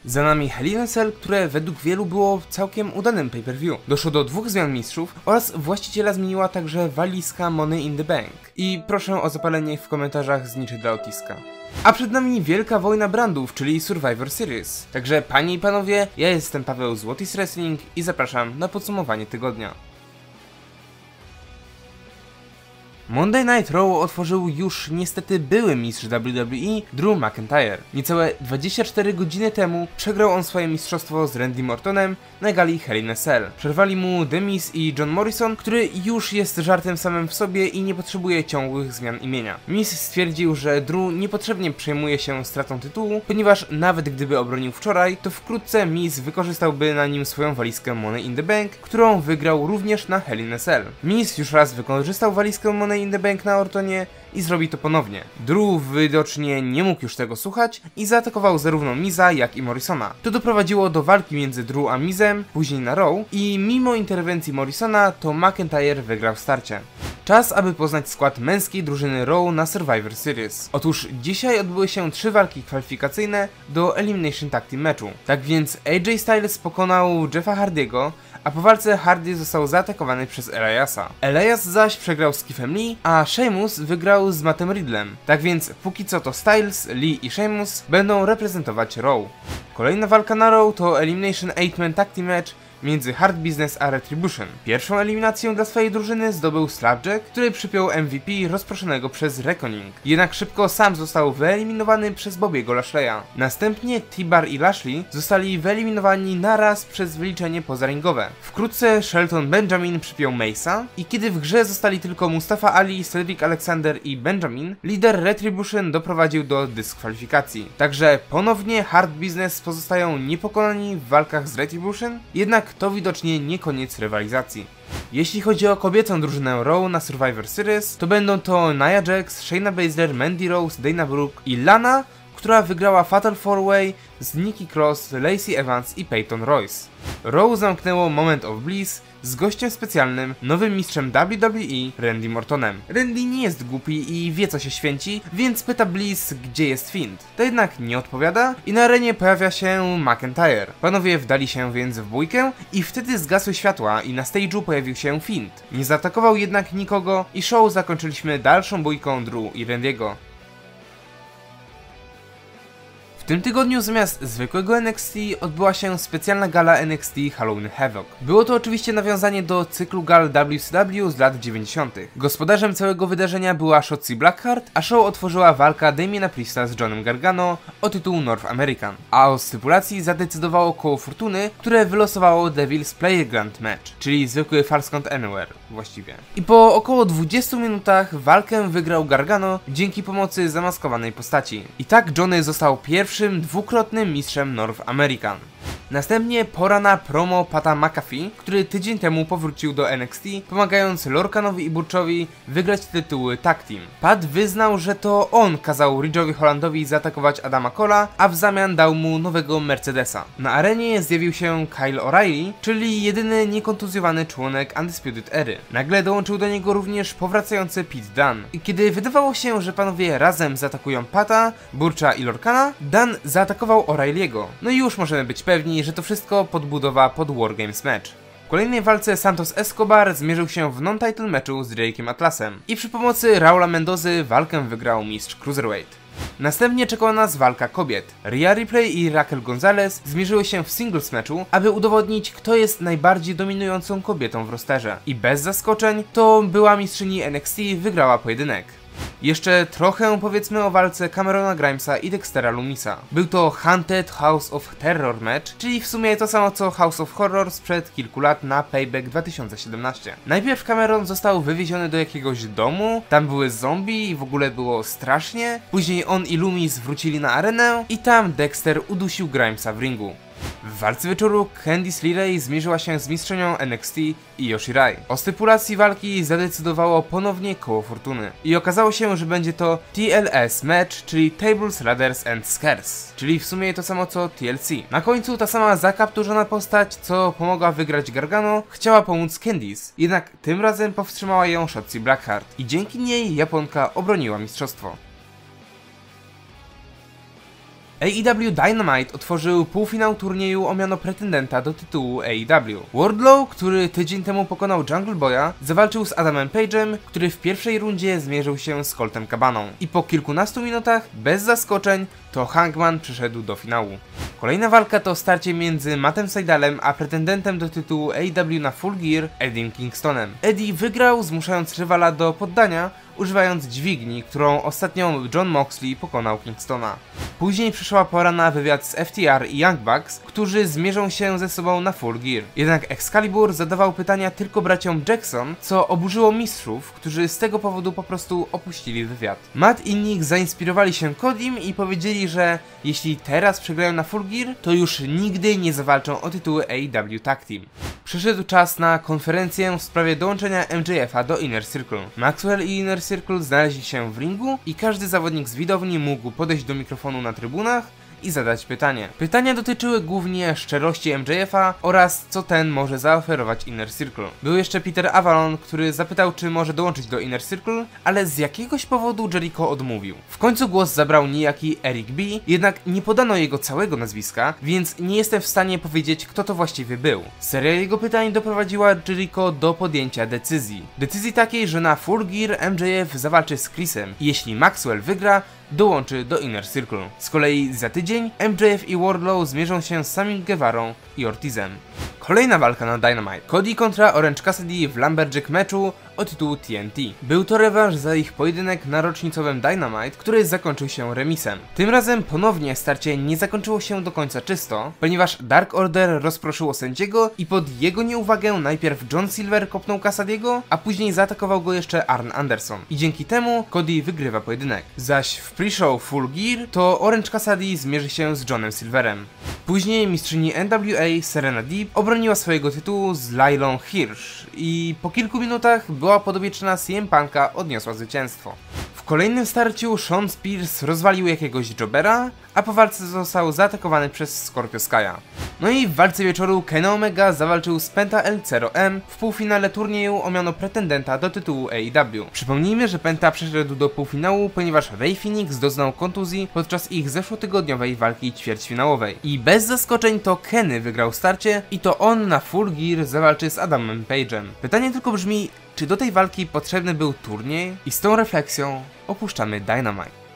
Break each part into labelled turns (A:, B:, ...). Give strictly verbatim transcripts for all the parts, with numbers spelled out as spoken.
A: Za nami Hell in a Cell, które według wielu było całkiem udanym pay-per-view. Doszło do dwóch zmian mistrzów oraz właściciela zmieniła także walizka Money in the Bank. I proszę o zapalenie w komentarzach zniczy dla Otiska. A przed nami wielka wojna brandów, czyli Survivor Series. Także panie i panowie, ja jestem Paweł z What is Wrestling i zapraszam na podsumowanie tygodnia. Monday Night Raw otworzył już niestety były mistrz W W E Drew McIntyre. Niecałe dwadzieścia cztery godziny temu przegrał on swoje mistrzostwo z Randym Ortonem na gali Hell in a Cell. Przerwali mu The Miz i John Morrison, który już jest żartem samym w sobie i nie potrzebuje ciągłych zmian imienia. Miz stwierdził, że Drew niepotrzebnie przejmuje się stratą tytułu, ponieważ nawet gdyby obronił wczoraj, to wkrótce Miz wykorzystałby na nim swoją walizkę Money in the Bank, którą wygrał również na Hell in a Cell. Miz już raz wykorzystał walizkę Money in the Bank na Ortonie i zrobi to ponownie. Drew widocznie nie mógł już tego słuchać i zaatakował zarówno Miza, jak i Morrisona. To doprowadziło do walki między Drew a Mizem, później na Raw i mimo interwencji Morrisona to McIntyre wygrał starcie. Czas, aby poznać skład męskiej drużyny Raw na Survivor Series. Otóż dzisiaj odbyły się trzy walki kwalifikacyjne do Elimination Tag Team meczu. Tak więc A J Styles pokonał Jeffa Hardy'ego, a po walce Hardy został zaatakowany przez Eliasa. Elias zaś przegrał z Keithem Lee, a Sheamus wygrał z Mattem Riddlem. Tak więc póki co to Styles, Lee i Sheamus będą reprezentować Raw. Kolejna walka na Raw to Elimination osiem man Tag Team Match między Hard Business a Retribution. Pierwszą eliminację dla swojej drużyny zdobył Slapjack, który przypiął M V P rozproszonego przez Reckoning. Jednak szybko sam został wyeliminowany przez Bobby'ego Lashley'a. Następnie T-Bar i Lashley zostali wyeliminowani naraz przez wyliczenie pozaringowe. Wkrótce Shelton Benjamin przypiął Mace'a i kiedy w grze zostali tylko Mustafa Ali, Cedric Alexander i Benjamin, lider Retribution doprowadził do dyskwalifikacji. Także ponownie Hard Business pozostają niepokonani w walkach z Retribution, jednak to widocznie nie koniec rywalizacji. Jeśli chodzi o kobiecą drużynę Raw na Survivor Series, to będą to Nia Jax, Shayna Baszler, Mandy Rose, Dana Brooke i Lana, która wygrała Fatal four way z Nikki Cross, Lacey Evans i Peyton Royce. Raw zamknęło Moment of Bliss z gościem specjalnym, nowym mistrzem W W E, Randym Ortonem. Randy nie jest głupi i wie co się święci, więc pyta Bliss, gdzie jest Fiend. To jednak nie odpowiada i na arenie pojawia się McIntyre. Panowie wdali się więc w bójkę i wtedy zgasły światła i na stage'u pojawił się Fiend. Nie zaatakował jednak nikogo i show zakończyliśmy dalszą bójką Drew i Randy'ego. W tym tygodniu zamiast zwykłego N X T odbyła się specjalna gala N X T Halloween Havoc. Było to oczywiście nawiązanie do cyklu gal W C W z lat dziewięćdziesiątych. Gospodarzem całego wydarzenia była Shotzi Blackheart, a show otworzyła walka Damiana Priesta z Johnem Gargano o tytuł North American. A o stypulacji zadecydowało koło fortuny, które wylosowało Devil's Playground Match, czyli zwykły False Count Anywhere właściwie. I po około dwudziestu minutach walkę wygrał Gargano dzięki pomocy zamaskowanej postaci. I tak Johnny został pierwszym dwukrotnym mistrzem North American. Następnie pora na promo Pata McAfee, który tydzień temu powrócił do N X T, pomagając Lorcanowi i Butchowi wygrać tytuły Tag Team. Pat wyznał, że to on kazał Ridge'owi Hollandowi zaatakować Adama Cole'a, a w zamian dał mu nowego Mercedesa. Na arenie zjawił się Kyle O'Reilly, czyli jedyny niekontuzjowany członek Undisputed Ery. Nagle dołączył do niego również powracający Pete Dunne. I kiedy wydawało się, że panowie razem zaatakują Pata, Butcha i Lorcana, Dunne zaatakował O'Reilly'ego. No i już możemy być pewni, że to wszystko podbudowa pod Wargames Match. W kolejnej walce Santos Escobar zmierzył się w non-title meczu z Drake'em Atlasem i przy pomocy Raula Mendozy walkę wygrał mistrz Cruiserweight. Następnie czekała nas walka kobiet. Rhea Ripley i Raquel Gonzalez zmierzyły się w singles meczu, aby udowodnić, kto jest najbardziej dominującą kobietą w rosterze. I bez zaskoczeń, to była mistrzyni N X T wygrała pojedynek. Jeszcze trochę powiedzmy o walce Camerona Grimesa i Dextera Lumisa. Był to Haunted House of Terror match, czyli w sumie to samo co House of Horror sprzed kilku lat na Payback dwa tysiące siedemnaście. Najpierw Cameron został wywieziony do jakiegoś domu, tam były zombie i w ogóle było strasznie. Później on i Loomis wrócili na arenę i tam Dexter udusił Grimesa w ringu. W walce wieczoru Candice LeRae zmierzyła się z mistrzynią N X T Io Shirai. O stypulacji walki zadecydowało ponownie koło fortuny. I okazało się, że będzie to T L S match, czyli Tables, Ladders and Scares, czyli w sumie to samo co T L C. Na końcu ta sama zakapturzona postać, co pomogła wygrać Gargano, chciała pomóc Candice, jednak tym razem powstrzymała ją Shotzi Blackheart i dzięki niej Japonka obroniła mistrzostwo. A E W Dynamite otworzył półfinał turnieju o miano pretendenta do tytułu A E W. Wardlow, który tydzień temu pokonał Jungle Boya, zawalczył z Adamem Page'em, który w pierwszej rundzie zmierzył się z Coltem Cabaną. I po kilkunastu minutach, bez zaskoczeń, to Hangman przyszedł do finału. Kolejna walka to starcie między Mattem Seidalem a pretendentem do tytułu A E W na Full Gear, Eddiem Kingstonem. Eddie wygrał, zmuszając rywala do poddania, używając dźwigni, którą ostatnio Jon Moxley pokonał Kingstona. Później przyszła pora na wywiad z F T R i Young Bucks, którzy zmierzą się ze sobą na Full Gear. Jednak Excalibur zadawał pytania tylko braciom Jackson, co oburzyło mistrzów, którzy z tego powodu po prostu opuścili wywiad. Matt i Nick zainspirowali się Codym i powiedzieli, że jeśli teraz przegrają na Full Gear, to już nigdy nie zawalczą o tytuły A E W Tag Team. Przyszedł czas na konferencję w sprawie dołączenia M J F-a do Inner Circle. Maxwell i Inner Circle znaleźli się w ringu i każdy zawodnik z widowni mógł podejść do mikrofonu na trybunach i zadać pytanie. Pytania dotyczyły głównie szczerości M J F-a oraz co ten może zaoferować Inner Circle. Był jeszcze Peter Avalon, który zapytał, czy może dołączyć do Inner Circle, ale z jakiegoś powodu Jericho odmówił. W końcu głos zabrał niejaki Eric B, jednak nie podano jego całego nazwiska, więc nie jestem w stanie powiedzieć, kto to właściwie był. Seria jego pytań doprowadziła Jericho do podjęcia decyzji. Decyzji takiej, że na Full Gear M J F zawalczy z Chrisem i jeśli Maxwell wygra, dołączy do Inner Circle. Z kolei za tydzień M J F i Wardlow zmierzą się z Samim Guevarą i Ortizem. Kolejna walka na Dynamite. Cody kontra Orange Cassidy w Lumberjack meczu o tytuł T N T. Był to rewanż za ich pojedynek na rocznicowym Dynamite, który zakończył się remisem. Tym razem ponownie starcie nie zakończyło się do końca czysto, ponieważ Dark Order rozproszyło sędziego i pod jego nieuwagę najpierw John Silver kopnął Cassidy'ego, a później zaatakował go jeszcze Arn Anderson. I dzięki temu Cody wygrywa pojedynek. Zaś w pre-show Full Gear to Orange Cassidy zmierzy się z Johnem Silverem. Później mistrzyni N W A Serena Deeb obroniła swojego tytułu z Lailą Hirsch i po kilku minutach była podobieczna C M Punka odniosła zwycięstwo. W kolejnym starciu Sean Spears rozwalił jakiegoś jobbera, a po walce został zaatakowany przez Scorpio Sky'a. No i w walce wieczoru Kenny Omega zawalczył z Penta El Zero M w półfinale turnieju o miano pretendenta do tytułu A E W. Przypomnijmy, że Penta przeszedł do półfinału, ponieważ Rey Fenix doznał kontuzji podczas ich zeszłotygodniowej walki ćwierćfinałowej. I bez zaskoczeń to Kenny wygrał starcie i to on na Full Gear zawalczy z Adamem Page'em. Pytanie tylko brzmi, czy do tej walki potrzebny był turniej? I z tą refleksją opuszczamy Dynamite.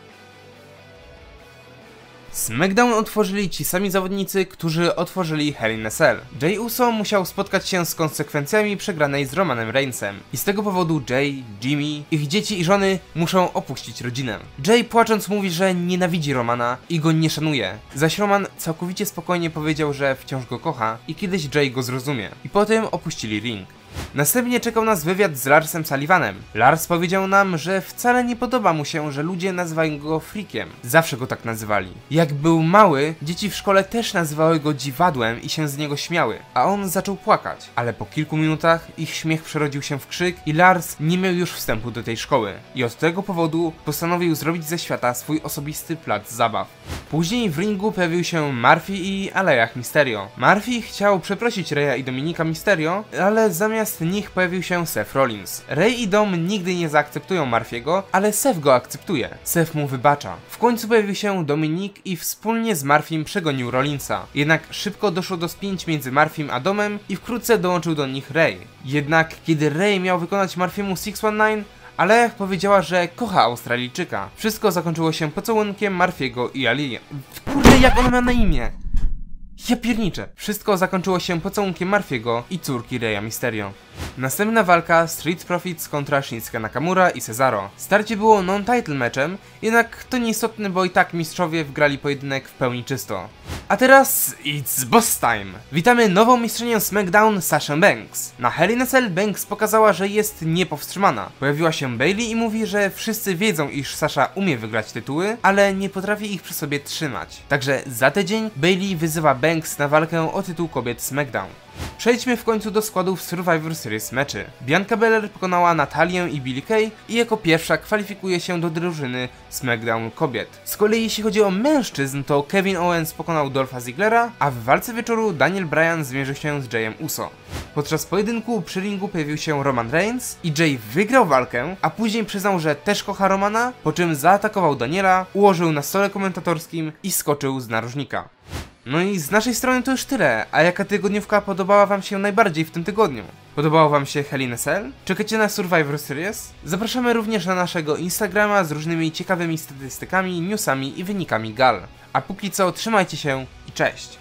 A: SmackDown otworzyli ci sami zawodnicy, którzy otworzyli Hell in a Cell. Jey Uso musiał spotkać się z konsekwencjami przegranej z Romanem Reignsem. I z tego powodu Jey, Jimmy, ich dzieci i żony muszą opuścić rodzinę. Jey płacząc mówi, że nienawidzi Romana i go nie szanuje. Zaś Roman całkowicie spokojnie powiedział, że wciąż go kocha i kiedyś Jey go zrozumie. I potem opuścili ring. Następnie czekał nas wywiad z Larsem Sullivanem. Lars powiedział nam, że wcale nie podoba mu się, że ludzie nazywają go freakiem. Zawsze go tak nazywali. Jak był mały, dzieci w szkole też nazywały go dziwadłem i się z niego śmiały, a on zaczął płakać. Ale po kilku minutach ich śmiech przerodził się w krzyk i Lars nie miał już wstępu do tej szkoły. I od tego powodu postanowił zrobić ze świata swój osobisty plac zabaw. Później w ringu pojawił się Murphy i Alejach Mysterio. Murphy chciał przeprosić Reya i Dominika Mysterio, ale zamiast Zamiast nich pojawił się Seth Rollins. Rey i Dom nigdy nie zaakceptują Murphy'ego, ale Seth go akceptuje. Seth mu wybacza. W końcu pojawił się Dominik i wspólnie z Murphym przegonił Rollinsa. Jednak szybko doszło do spięć między Murphym a Domem i wkrótce dołączył do nich Rey. Jednak kiedy Rey miał wykonać Murphy'mu six one nine, Alejach powiedziała, że kocha Australijczyka. Wszystko zakończyło się pocałunkiem Murphy'ego i Ali. Kurde, jak ona ma na imię? Ja pierniczę. Wszystko zakończyło się pocałunkiem Murphy'ego i córki Reya Mysterio. Następna walka Street Profits kontra Shinsuke Nakamura i Cesaro. Starcie było non-title meczem, jednak to nieistotne, bo i tak mistrzowie wgrali pojedynek w pełni czysto. A teraz it's boss time! Witamy nową mistrzynię SmackDown, Sasha Banks. Na Hell in a Cell Banks pokazała, że jest niepowstrzymana. Pojawiła się Bayley i mówi, że wszyscy wiedzą, iż Sasha umie wygrać tytuły, ale nie potrafi ich przy sobie trzymać. Także za tydzień Bayley wyzywa Banks na walkę o tytuł kobiet SmackDown. Przejdźmy w końcu do składów Survivor Series meczy. Bianca Belair pokonała Natalię i Billie Kay i jako pierwsza kwalifikuje się do drużyny SmackDown kobiet. Z kolei jeśli chodzi o mężczyzn, to Kevin Owens pokonał Dolpha Ziglera, a w walce wieczoru Daniel Bryan zmierzył się z Jayem Uso. Podczas pojedynku przy ringu pojawił się Roman Reigns i Jay wygrał walkę, a później przyznał, że też kocha Romana, po czym zaatakował Daniela, ułożył na stole komentatorskim i skoczył z narożnika. No i z naszej strony to już tyle, a jaka tygodniówka podobała wam się najbardziej w tym tygodniu? Podobało wam się Hell in a Cell? Czekacie na Survivor Series? Zapraszamy również na naszego Instagrama z różnymi ciekawymi statystykami, newsami i wynikami gal. A póki co trzymajcie się i cześć!